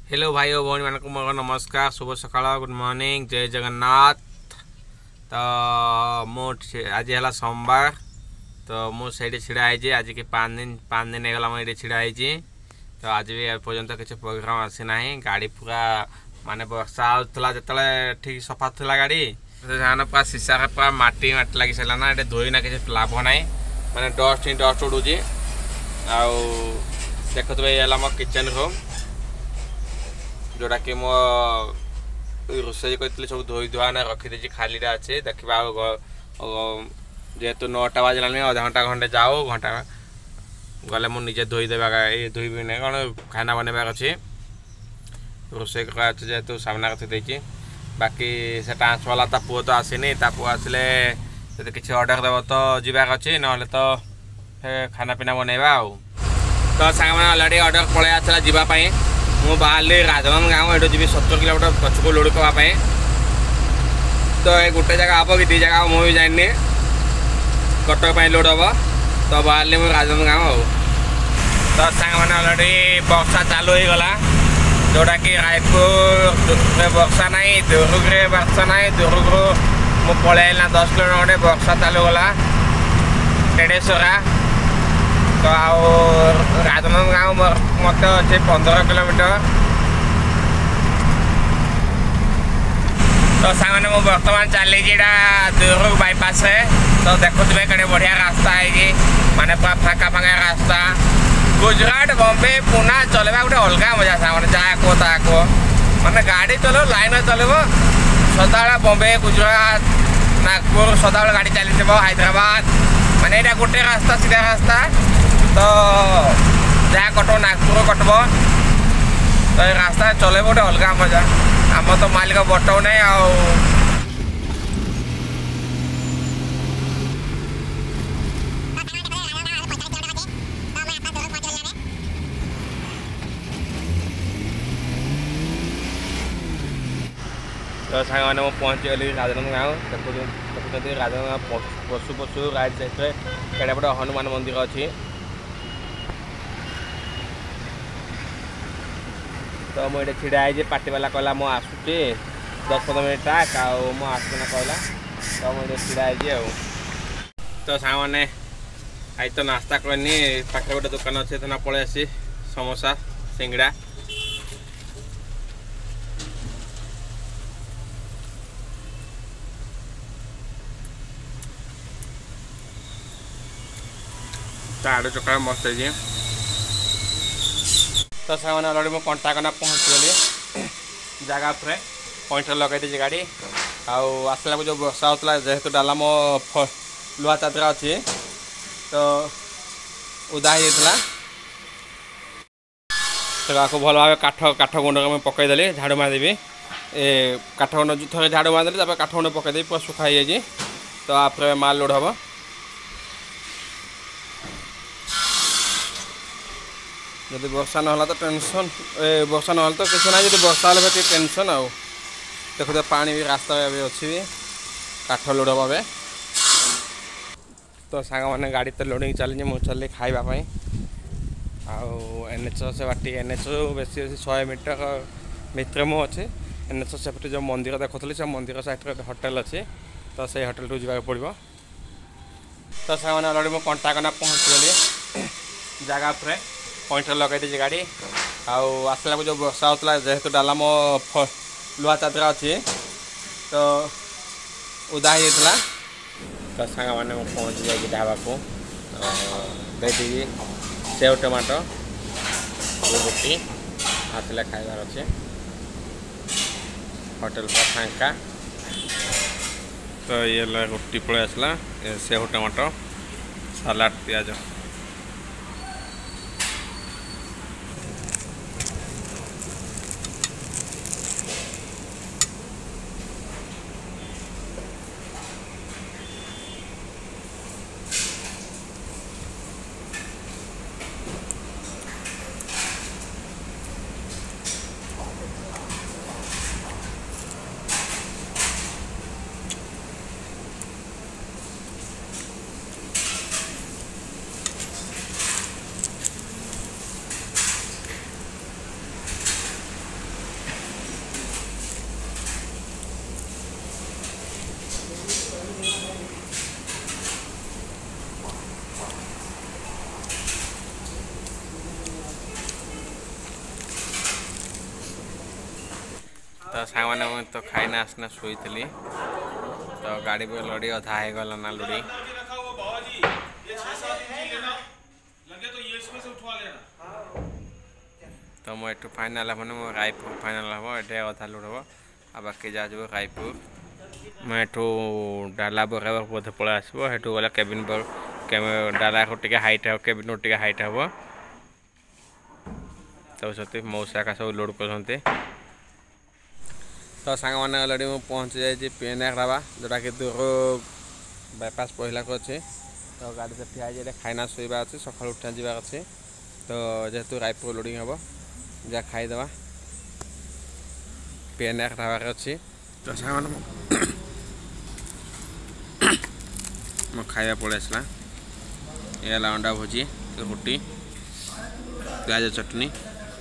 Hello भाई और भौणी मानक मोर नमस्कार शुभ सकाळ गुड मॉर्निंग जय जगन्नाथ। तो मो आज है सोमवार तो मुझे छिड़ा है आज की 5 दिन होगा मुझे छिड़ा है। तो आज भी पर्यंत किसी प्रोग्राम आसीना गाड़ी पूरा माने वर्षा आउला जो ठीक सफा था गाड़ी तो पूरा सीसा पूरा माटी माटी लगी सारा ये धोईना किसी लाभ ना माने डस्ट ही डस्ट उड़ू। आउ देखुए ये मो किचन रूम जोटा कि मो रोषे करते सब धोई धुआ रखीदे खाली अच्छे देखा जेहेतु 9टा बाजला अधा घंटा घंटे जाओ घंटा गले मुझे धोईदेवा ये धोबी ना कौन खाना बनवार अच्छे रोषे जेहेतु सामना रखी बाकी से ट्रांसफाला पुओ तो आसनी पुओ आसिले किसी अर्डर देव तो जीवार अच्छे ना तो खाना पीना बनवा तो सांग मैंने अलरेडी अर्डर पलि आसला जावाई मु बाहर राजनंद गाँव ये जी 70 किलोमीटर पछक लोड करवाई। तो ये गोटे जगह हम कि 2 जगह मुझे जानी कटक लोड हम तो बाहर मुझे राजनंद गाँव तो सांग मैंने अलरेडी वर्षा चालू हो गला जोटा कि रायपुर वर्षा ना दुर्ग वर्षा ना दुर्ग मु पलैना 10 किलोमीटर वर्षा चालू गला टेडेसरा तो राजनंद गाँव मत अच्छे 15 किलोमीटर। तो सामने मु बर्तमान चली दुर्ग बाईपास है तो देखुए कड़े बढ़िया रास्ता है माने पूरा फाँका फाँका रास्ता गुजरात बॉम्बे पुणे चलवा गोटे अलग मजा सामने जहाँ को ताको माने गाड़ी चलो लाइन चलो सदा बॉम्बे गुजरात नागपुर सदा गाड़ी चली हैदराबाद माने यहाँ गोटे रास्ता सीधा रास्ता तो जहाँ कटब नागपुर कटब तो ये रास्ता चले गोटे अलग मजा आम तो मालिक बटो ना तो सांग मैंने पहुँची गली राजनंद गाँव देखुं राजनंद पशु पशु राइट साइड केड़े पटे हनुमान मंदिर अच्छी। तो मुझे छिड़ा है पार्टीवाला कहला मु आसूचे 10-15 मिनट टाक आसना कहला तो मुझे छिड़ा है तो सांग मैंने आज तो नास्ता करनी पाखे गोटे दुकान अच्छे तो ना पलि आसी समोसा सिंगड़ा आलू चका मस्त है। तो सामने अलरेडी मुझे कंटा कना पहुँची गली जगह पर पॉइंटर लगे दी गाड़ी आसला जो वर्षा होता जेहेतु डाला मो लुहा चादर अच्छी तो उदा होता तो आपको भल भाव काठ गुंड में पकईदेली झाड़ू मारिदेवी काठ गुंड थे झाड़ू मारिदेली काठ गुंड पकईदेवी पूरा सुखा हो तो आप माल लोड हम जदि वर्षा ना तो टेंशन वर्षा ना तो किसी ना जब वर्षा है फिर टेंशन आउ देखो पानी भी रास्ता अच्छी भी काठ लोड हम तो सांग मैंने गाड़ी तो लोडिंग चली मुझे चल खावाई NH से बाटी NH बेस 100 मीटर भितर मु अच्छे NH सेपटे जो मंदिर देखुली से मंदिर साइड होटेल अच्छे तो से होटेल को जावाक पड़ो। तो सांग मैंने अलरेडी मुझे कंटा कना पहुँची गली जगह पर पॉइंटर लगे दी गाड़ी आसला जो वर्षा होता जेहेतु डाला मो लुहा चादर अच्छी तो उदा होता तो सांग मैंने पहुँची जाए ढाबा को देदेवी सेव टमाटो रोटी आसला खाइबार अच्छे होटेल पर फाँका तो ये रोटी पलि आसला सेव टमाटो सलाड प्याज तो सांग मैंने तो खाईना आसना शोई तो गाड़ी पे लड़ी अधा हो गला ना लड़ी तो मो एटू फाइनाल हम मो रायपुर फाइनाल हम ये अधा लुड़ हम आ बाकी जा रायपुर मैं एटू डाला बराबर बोधे पड़ा आसो हेटू गला केबिन डाला को टिके हाइट हो केबिन टिके हाइट हम तो सब मौसा का सब लोड करते तो सांग मैंने अलरेडी मुझे पहुँची जाइए पीएनआर ढाबा जोटा कि दूर बाईपास पहला को अच्छे तो गाड़ी से ठिया है खाना शोवा अच्छे सका उठा जावार अच्छे तो जेहेतु रायपुर लोडिंग हम जा खाईदे पीएनआर ढाबार अच्छी तो सांग मो खाଇବା पड़े आसला ये अंडा भुजी रोटी प्याज चटनी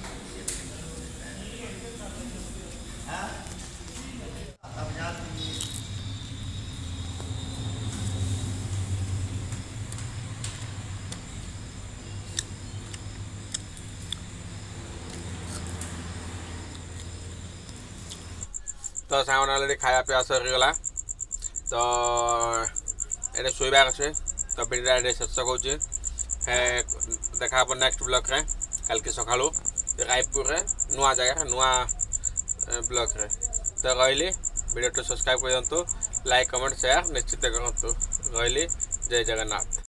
तो सामान अलरेडी खाया पिया सरीगला तो ये शोबार अच्छे तो भिडियो शेष कौचे देखा नेक्स्ट ब्लॉक रे कल के सका रायपुर रे नुआ जगह नुआ ब्लॉक रे तो रही वीडियो तो सब्सक्राइब कर लाइक कमेंट शेयर निश्चित करूँ रही जय जगन्नाथ।